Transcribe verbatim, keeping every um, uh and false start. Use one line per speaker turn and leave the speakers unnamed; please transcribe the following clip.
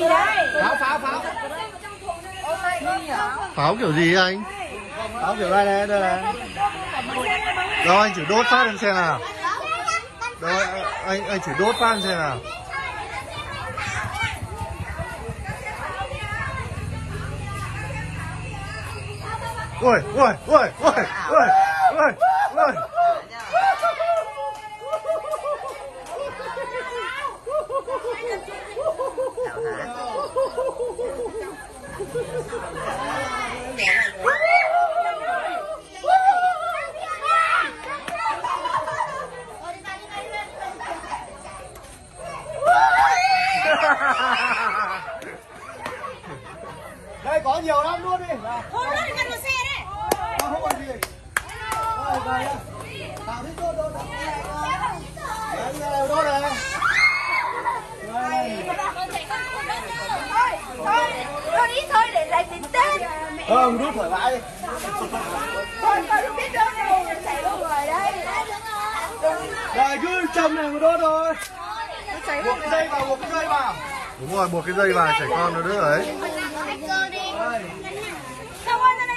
gì đấy?
Pháo pháo pháo.
Pháo kiểu gì anh?
Pháo kiểu này này, đây này.
Đâu anh chỉ đốt phát lên xem nào. Đâu anh anh chỉ đốt phát lên xem nào. Ui ui ui ui ui ui ui.
Đây có nhiều lắm luôn đi.
Thôi nó đi ngăn vào xe đấy.
Không còn gì. Đây đây. Tạo thích đốt đốt. Đấy đây đốt này.
Thôi, thôi đi thôi để lại tiền Tết.
Ờ, đốt thoải mái đi.
Thôi, tôi không biết đốt đâu, mình chạy đâu rồi đây.
Đây cứ châm này mà đốt thôi. Buộc cái dây vào, buộc cái dây vào.
Đúng rồi, buộc cái dây vào trẻ con nó đỡ ấy.
Không ơi,